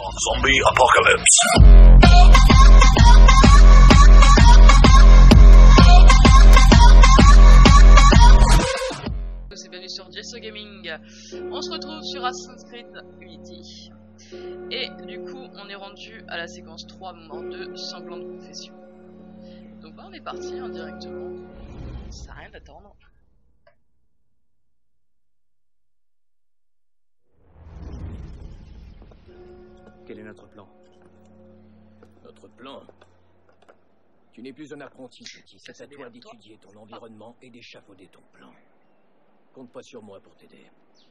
Zombie Apocalypse. C'est bienvenue sur Jesso Gaming. On se retrouve sur Assassin's Creed Unity. Et du coup, on est rendu à la séquence 3, moment 2, semblant de confession. Donc là, on est parti directement. Ça sert à rien d'attendre. Quel est notre plan? Notre plan? Tu n'es plus un apprenti, petit. C'est à toi d'étudier ton environnement et d'échafauder ton plan. Compte pas sur moi pour t'aider.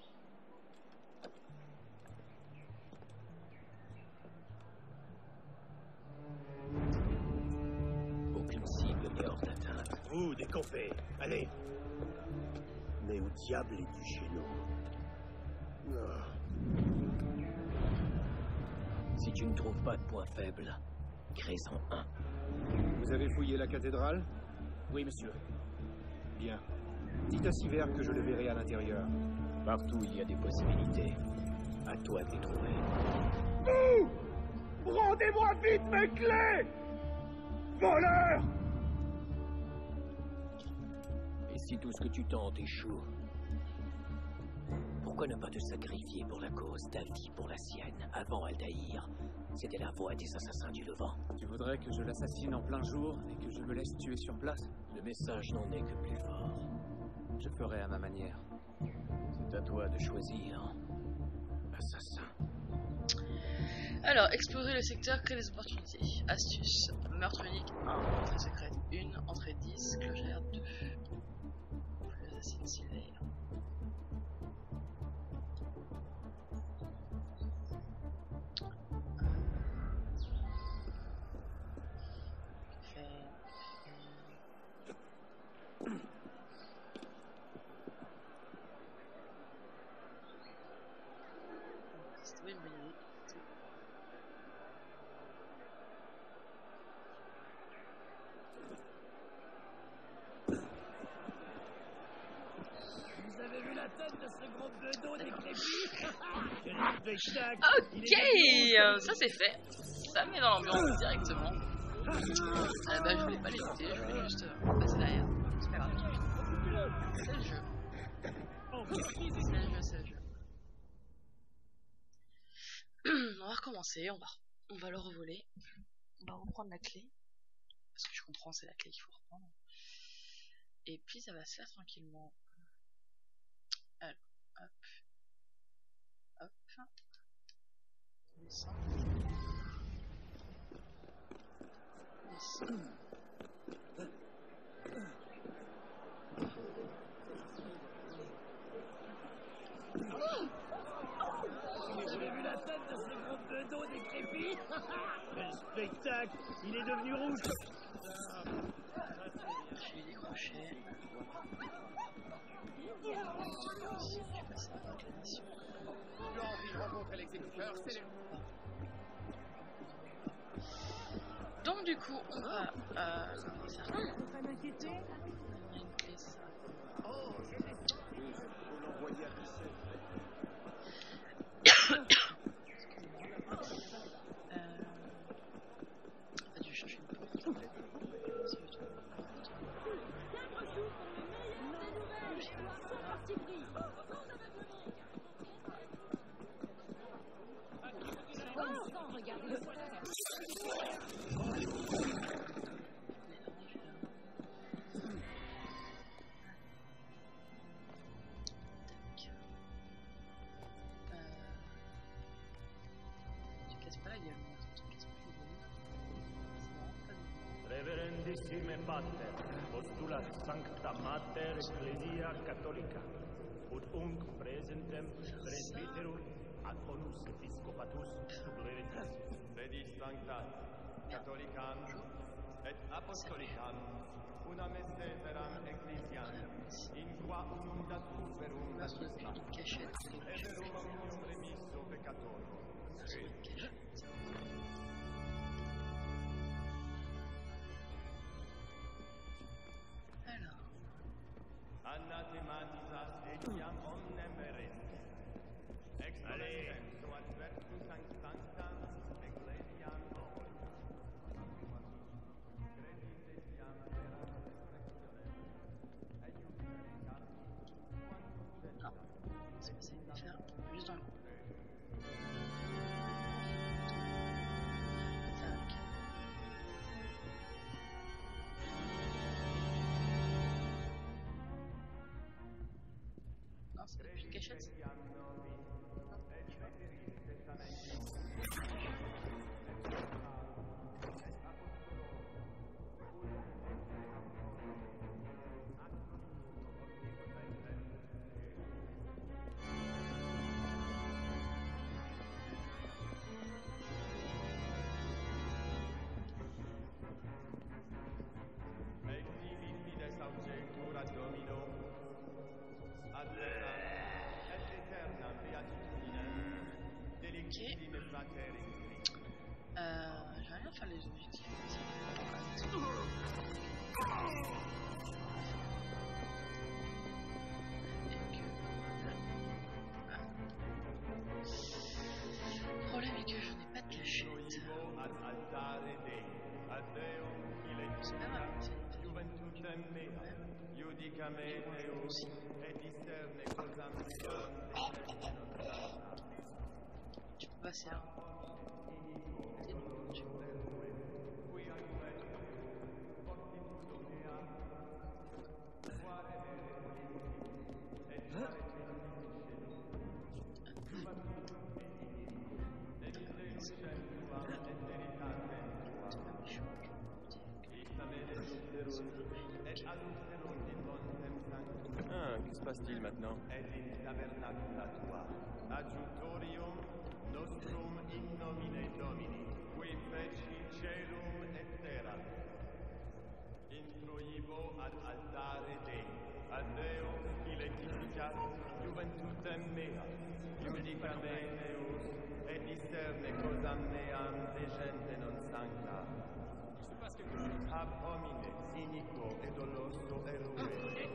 Aucune cible n'est hors d'atteinte. Vous, décompez, allez. Mais au diable est du chez nous. Si tu ne trouves pas de point faible, crée-en un. Vous avez fouillé la cathédrale? Oui, monsieur. Bien. Dites à Siver que je le verrai à l'intérieur. Partout il y a des possibilités. À toi de les trouver. Rendez-moi vite mes clés! Voleur! Et si tout ce que tu tentes échoue, pourquoi ne pas te sacrifier pour la cause, ta vie pour la sienne, avant Altaïr? C'était la voix des assassins du Levant. Tu voudrais que je l'assassine en plein jour et que je me laisse tuer sur place? Le message n'en est que plus fort. Je ferai à ma manière. C'est à toi de choisir, assassin. Alors, explorer le secteur, créer des opportunités. Astuce. Meurtre unique 1, entrée secrète 1, entrée 10, clochère 2. Plus assassin Silver. Ok, ça c'est fait. Ça met dans l'ambiance directement. Bah, je voulais pas l'écouter, je voulais juste passer derrière. C'est pas grave. C'est le jeu. C'est le jeu. On va recommencer, on va le revoler. On va reprendre la clé. Parce que je comprends, c'est la clé qu'il faut reprendre. Et puis ça va se faire tranquillement. Alors, hop. Hop. On descend. Descend. Vous avez vu la tête de ce gros bedeau décrépit? Quel spectacle! Il est devenu rouge! Je vais décrocher. Je passe à la mission. Tu as envie de rencontrer l'exécuteur, c'est Donc du coup, on va faire ça. Pas m'inquiéter. Il y a une clé, ça. Oh, j'ai des surprises. Faut l'envoyer à Bissette. J'ai dû chercher une porte. Tu casses pas la gueule, tu casses pas la gueule. C'est vraiment pas bien. Reverendissime Pater, postulat Sancta Mater Ecclesia Catholica, ut unc presentem presbyterum ad onus episcopatus sublevetis. Predis Sancta Catholicam et Apostolicam unam esteteram ecclesiam in qua unum datus verum baptisma Une cachette. et verum omnium remisso peccatorum. Alors. Anathematisas etiam omnem eres. Exponentem so advertus sanctam cachette. J'aimerais bien faire les objectifs. Le problème est que je n'ai pas de cachette. C'est pas mal. Tu peux passer là. Que se passe-t-il maintenant? Adjutorium nostrum in nomine Domini, qui feci celum et terra. Introibo ad altare Dei, ad Deo illectificat juventutem mea, judica me Deus, et discerne causam meam de gente non sancta. Il se passe quelque chose. Ab homine, iniquo et doloso erue.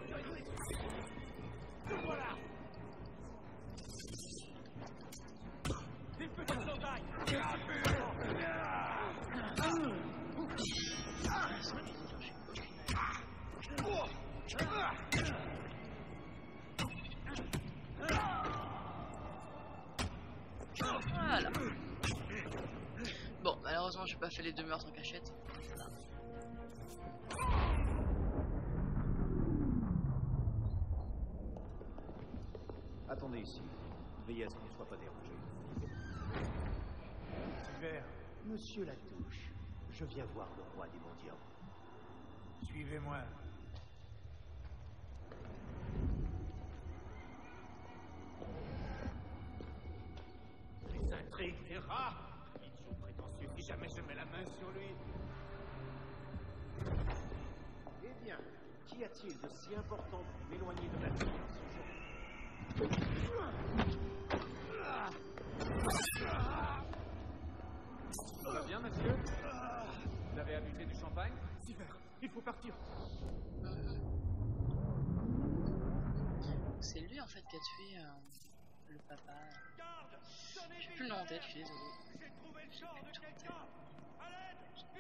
Voilà. Des petites entailles. Voilà. Bon, malheureusement, j'ai pas fait les 2 meurtres en cachette. Voilà. Attendez ici. Veillez à ce qu'on ne soit pas dérangé. Vert, Monsieur Latouche, je viens voir le roi des mendiants. suivez-moi. Les intrigues des rats. Idiot prétentieux, si jamais je mets la main sur lui. Eh bien, qu'y a-t-il de si important pour m'éloigner de la vie en ce jour? Ça va bien, monsieur? Vous avez abusé du champagne? Silver, il faut partir. C'est lui en fait qui a tué le papa. J'ai plus le nom en tête, je suis désolé. J'ai trouvé le corps de quelqu'un. À l'aide!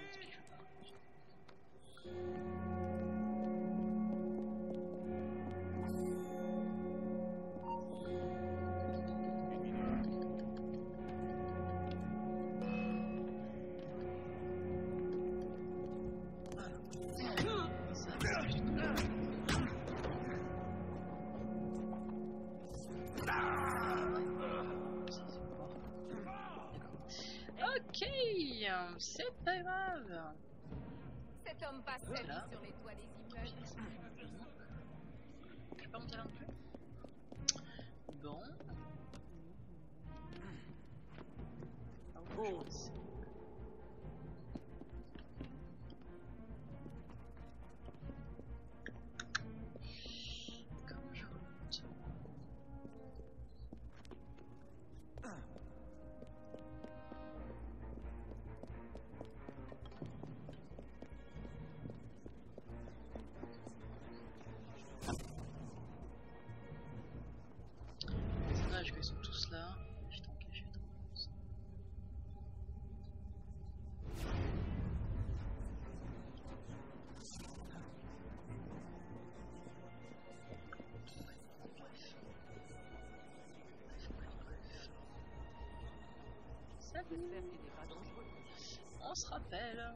Ok, c'est pas grave. Cet homme passe sa vie sur les toits des immeubles. Je vais pas monter là non plus. Bon. Oh. Comment je remonte? C'est dommage qu'ils sont tous là. Je t'en cache trop. Salut. On se rappelle.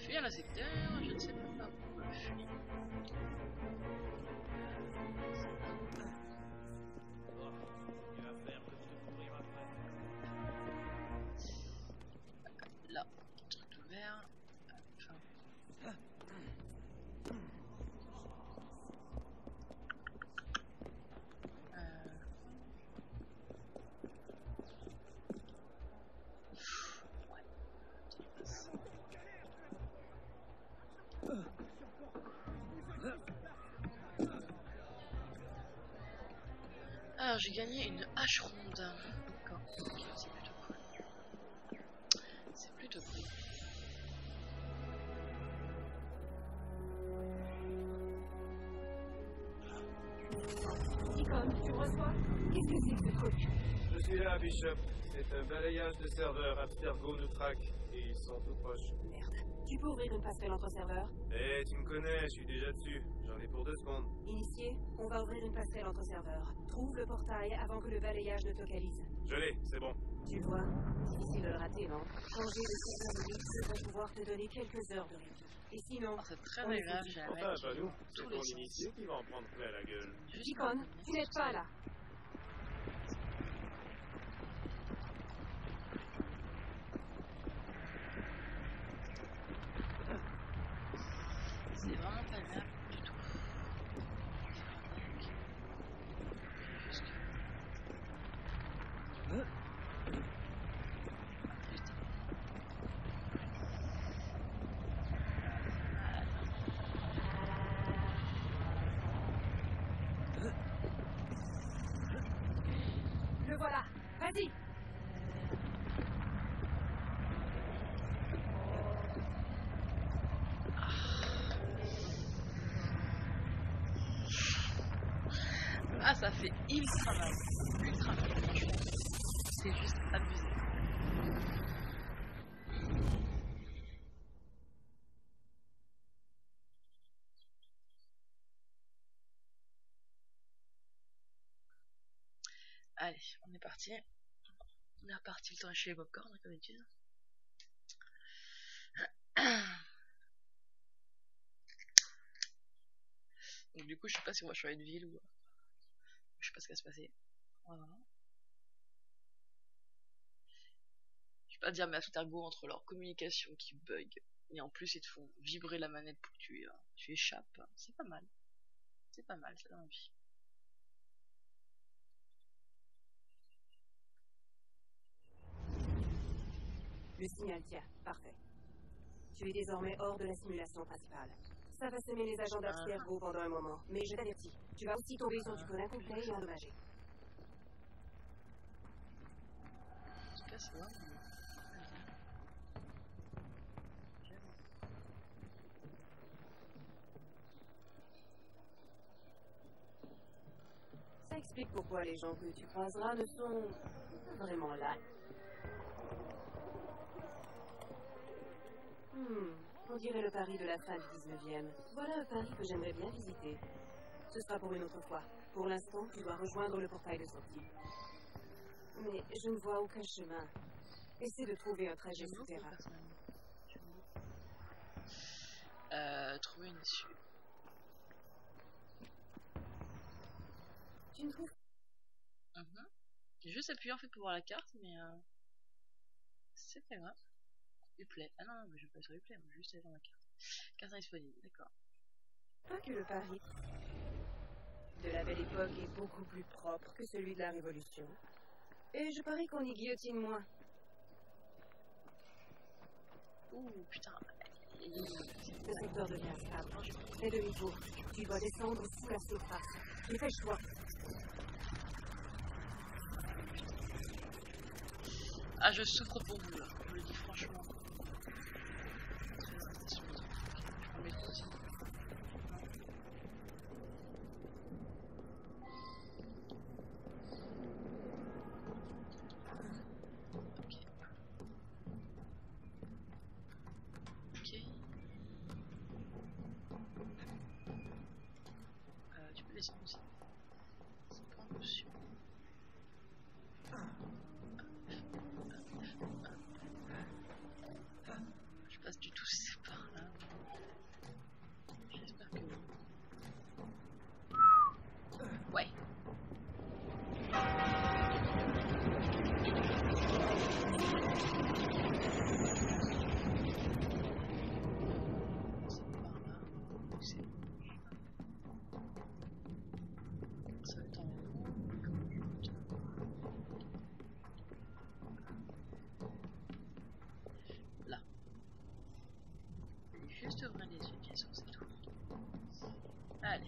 fuir le secteur, je ne sais pas où le fuir. Là, truc ouvert. Enfin. Alors j'ai gagné une hache ronde. D'accord, c'est plutôt cool. C'est plutôt cool. Deacon, tu me reçois? Qu'est-ce que c'est que ce truc? Je suis là, Bishop. C'est un balayage de serveurs Abstergo nous traque et ils sont tout proches. Merde. Tu peux ouvrir une passerelle entre serveurs? Eh, tu me connais, je suis déjà dessus. J'en ai pour 2 secondes. Initié, on va ouvrir une passerelle entre serveurs. Trouve le portail avant que le balayage ne te localise. Je l'ai, c'est bon. Tu vois, difficile de le rater, non? Changer de serveur de répit va pouvoir te donner quelques heures de répit. Et sinon... Oh, c'est très agréable, j'ai un mec Enfin, qui pas nous. joue C'est tous ton les sens. initié qui va en prendre plein la gueule. Deacon, tu n'aides pas là. C'est vraiment pas agréable du tout. Juste que... Le voilà. Vas-y. Ah, ça fait ultra mal. Ultra mal, franchement. C'est juste abusé. Allez, on est parti. On est reparti le temps chez les popcorn, comme d'habitude. Donc du coup, je sais pas si on va changer de ville ou... Je sais pas ce qui va se passer. Voilà. Je vais pas dire, mais Abstergo, entre leur communication qui bug, et en plus ils te font vibrer la manette pour que tu échappes. C'est pas mal. C'est pas mal, ça donne envie. Le signal tient. Parfait. Tu es désormais hors de la simulation principale. Ça va semer les agents d'Abstergo pendant un moment, mais je t'avertis, tu vas aussi tomber sur du code incomplet et endommagé. En tout cas, c'est vrai. Ça explique pourquoi les gens que tu croiseras ne sont pas vraiment là. On dirait le Paris de la fin du 19e. Voilà un Paris que j'aimerais bien visiter. Ce sera pour une autre fois. Pour l'instant, tu dois rejoindre le portail de sortie. Mais je ne vois aucun chemin. Essaie de trouver un trajet souterrain. Trouver une issue. Tu ne trouves J'ai juste appuyé en fait pour voir la carte, mais c'est pas grave. Uplay. Ah non, mais je vais pas sur Uplay, moi, juste aller dans la carte. Carte indisponible, d'accord. pas que le Paris de la belle époque est beaucoup plus propre que celui de la Révolution. Et je parie qu'on y guillotine moins. Ouh, putain. Le secteur devient stable. Fais demi-tour. Tu dois descendre sous la surface. Dépêche-toi. Ah, je souffre pour vous, là. Je le dis franchement. Je prends mes petits. Tu peux descendre aussi. C'est pas une option. Je passe du tout si c'est par là. Allez.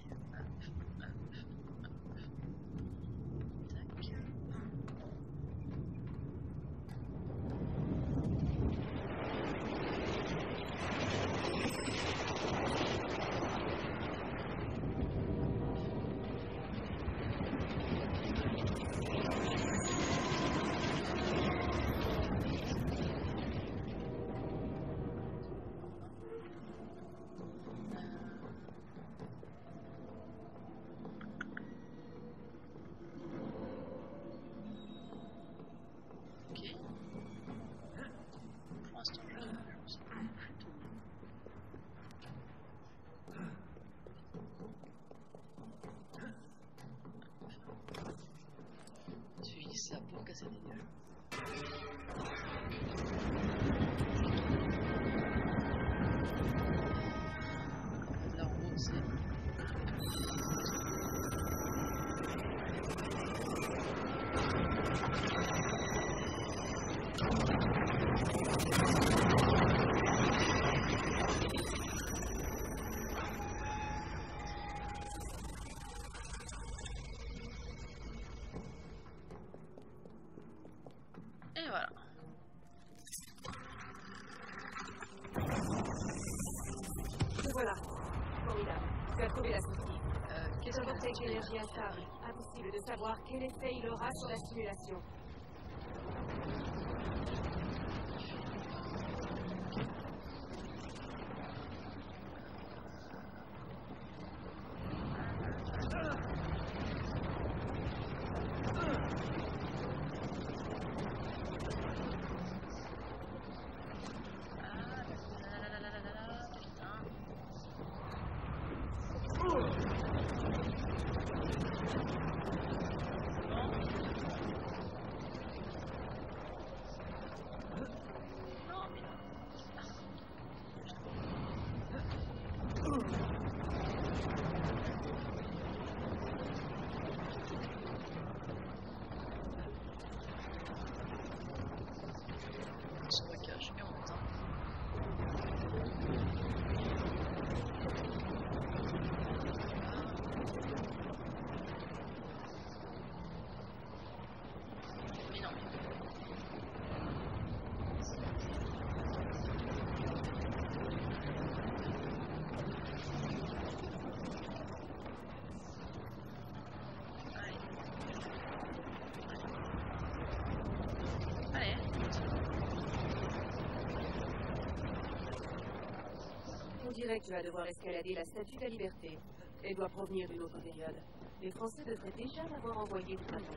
Ça pour casser des gueules. Là en haut c'est... Et voilà. Voilà. Formidable. Tu as trouvé la sortie. Qu'est-ce que que c'est l'énergie instable? Impossible de savoir quel effet il aura sur la simulation. On dirait que tu vas devoir escalader la Statue de la Liberté. Elle doit provenir d'une autre période. Les Français devraient déjà l'avoir envoyée de partout.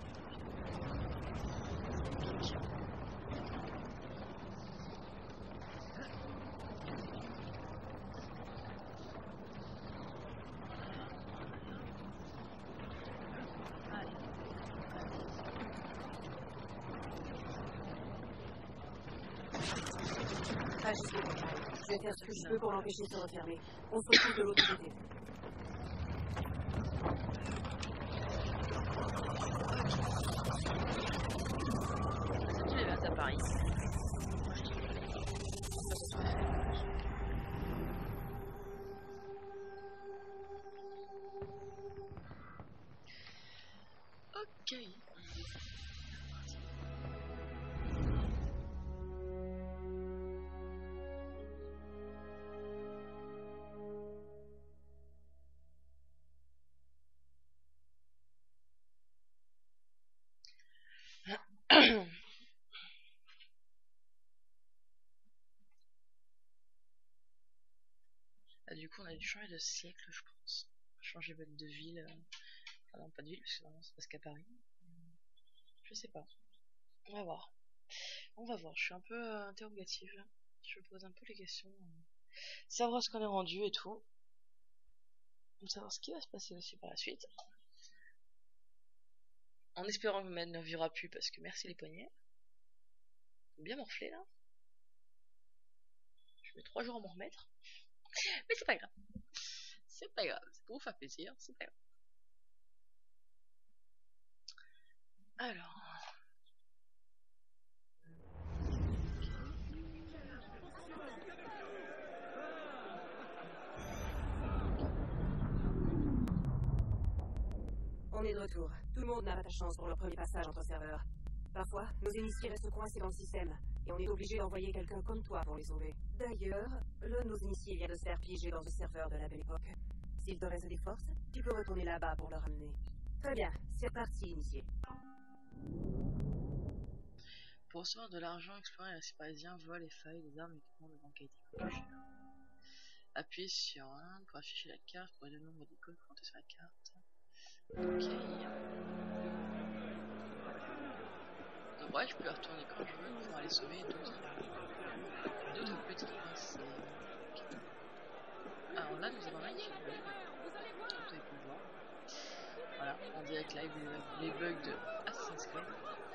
Je vais faire ce que je peux pour l'empêcher de se refermer. On se retrouve de l'autre côté. Tu les vas à Paris. Ok. Du coup, on a dû changer de siècle, je pense. Changer de ville. Enfin, non, pas de ville, parce que vraiment, c'est parce qu'à Paris. Je sais pas. On va voir. On va voir. Je suis un peu interrogative là. Je me pose un peu les questions. Savoir ce qu'on est rendu et tout. Savoir ce qui va se passer aussi par la suite. En espérant que ma mère ne vivra plus, parce que merci les poignets. Bien morflé là. Je mets 3 jours à m'en remettre. Mais c'est pas grave. C'est pas grave. C'est pour vous faire plaisir. C'est pas grave. Alors. On est de retour. Tout le monde n'a pas ta chance pour leur premier passage entre serveurs. Parfois, nos initiés restent coincés dans le système, et on est obligé d'envoyer quelqu'un comme toi pour les sauver. D'ailleurs, l'un de nos initiés vient de se faire piéger dans un serveur de la belle époque. S'il te reste des forces, tu peux retourner là-bas pour le ramener. Très bien, c'est parti, initié. Pour recevoir de l'argent, explorer les récits parisiens, voient les failles, les armes et équipements de banque IT. Appuyez sur 1 pour afficher la carte, pour le nombre d'icônes pour monter sur la carte. Ok. Donc ouais, je peux retourner quand je veux pour aller sauver d'autres petits coincés. Okay. Alors là, nous avons un magnifique bug. Comme vous avez pu le voir. Voilà, en direct live les bugs de Assassin's Creed.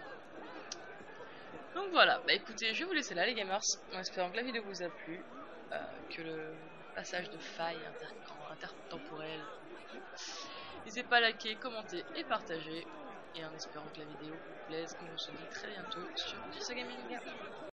Donc voilà, bah écoutez, je vais vous laisser là les gamers, en espérant que la vidéo vous a plu, que le passage de faille intertemporelle. N'hésitez pas à liker, commenter et partager, et en espérant que la vidéo vous plaise, on se dit très bientôt sur JC Gaming.